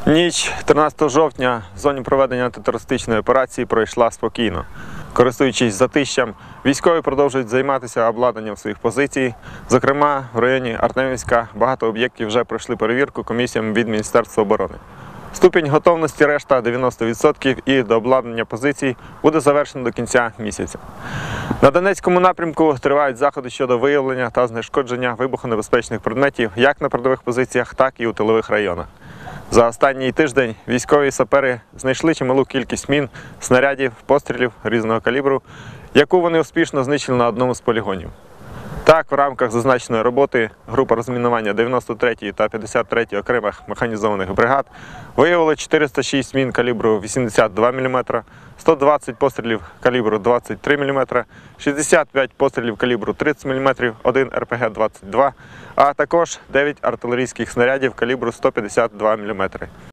Ніч 13 жовтня в зоні проведення антитерористичної операції пройшла спокійно. Користуючись затищем, військові продовжують займатися обладнанням своїх позицій. Зокрема, в районі Артемівська багато об'єктів вже пройшли перевірку комісіям від Міністерства оборони. Ступінь готовності решта 90% і до обладнання позицій буде завершено до кінця місяця. На Донецькому напрямку тривають заходи щодо виявлення та знешкодження вибухонебезпечних предметів як на передових позиціях, так і у тилових районах. За останній тиждень військові сапери знайшли чималу кількість мін, снарядів, пострілів різного калібру, яку вони успішно знищили на одному з полігонів. Так, в рамках зазначеної роботи група розмінування 93-ї та 53-ї окремих механізованих бригад виявили 406 мін калібру 82 мм, 120 пострілів калібру 23 мм, 65 пострілів калібру 30 мм, 1 РПГ-22, а також 9 артилерійських снарядів калібру 152 мм.